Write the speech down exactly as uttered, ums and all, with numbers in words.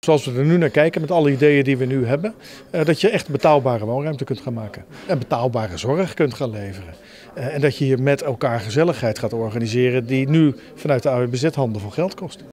zoals we er nu naar kijken met alle ideeën die we nu hebben, dat je echt betaalbare woonruimte kunt gaan maken. En betaalbare zorg kunt gaan leveren. En dat je hier met elkaar gezelligheid gaat organiseren die nu vanuit de A W B Z handel veel geld kost.